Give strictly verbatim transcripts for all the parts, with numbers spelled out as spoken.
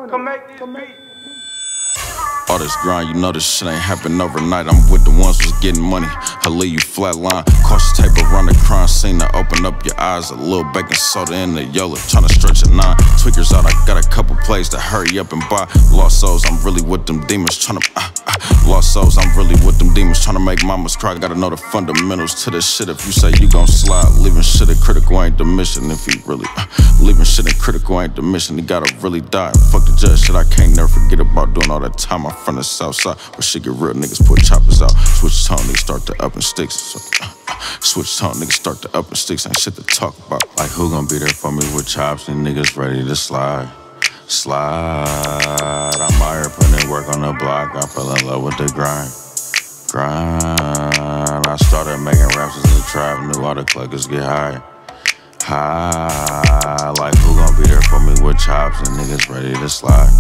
Come make this beat. All this grind, you know this shit ain't happen overnight. I'm with the ones who's getting money. I leave you flatline. Cautious tape around the crime scene to open up your eyes. A little baking soda in the Yola, tryna stretch a nine. Tweakers out, I got a couple plays to hurry up and buy. Lost souls, I'm really with them demons tryna. Uh, uh. Lost souls, I'm really with them demons tryna make mamas cry. Gotta know the fundamentals to this shit. If you say you gon' slide, leaving shit in critical ain't the mission. If he really uh, leaving shit in critical ain't the mission, he gotta really die. Fuck the judge, shit I can't never forget about doing all that time. I'm from the south side, where shit get real, niggas put choppers out. Switch tone, niggas start to up and sticks. So, uh, uh, switch tone, niggas start to up and sticks. Ain't shit to talk about. Like who gon' be there for me with chops and niggas ready to slide? Slide. I'm out here putting in work on the block. I fell in love with the grind. Grind. I started making raps as a trap. Knew all the cluckers get high. High. Like who gon' be there for me with chops and niggas ready to slide?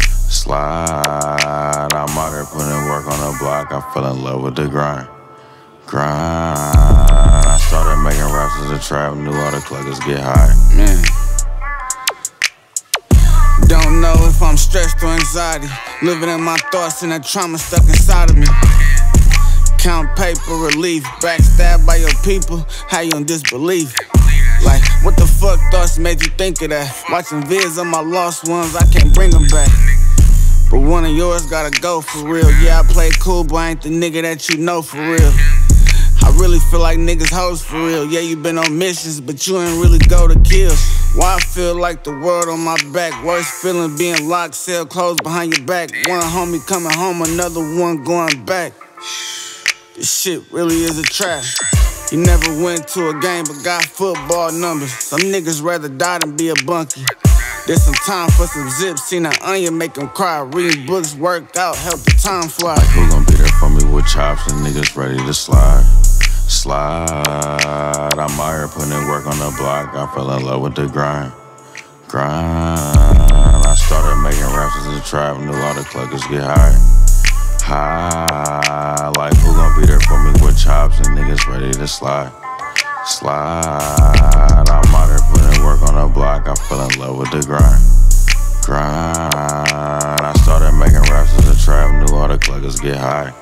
Slide. I'm out here putting in work on the block. I fell in love with the grind. Grind. I started making raps as a trap. Knew all the cluckers get high. Man. Don't know if I'm stressed or anxiety. Living in my thoughts and that trauma stuck inside of me. Count paper relief. Backstabbed by your people. How you in disbelief? Like, what the fuck thoughts made you think of that? Watching vids of my lost ones, I can't bring them back. But one of yours gotta go for real. Yeah, I play cool, but I ain't the nigga that you know for real. I really feel like niggas hoes for real. Yeah, you been on missions, but you ain't really go to kill. Why I feel like the world on my back. Worst feeling being locked, cell closed behind your back. One homie coming home, another one going back. This shit really is a trap. You never went to a game but got football numbers. Some niggas rather die than be a bunkie. There's some time for some zips. Seen an onion make them cry. Reading books, work out, help the time fly. Like who gon' be there for me with chops and niggas ready to slide? Slide. I'm out here putting in work on the block. I fell in love with the grind. Grind. I started making raps as a trap. Knew all the cluckers get high. High. Like who gon' be there for me with chops and niggas ready to slide? Slide. I'm out here putting in work on the block. I fell in love with the grind. Grind. I started making raps as a trap. Knew all the cluckers get high.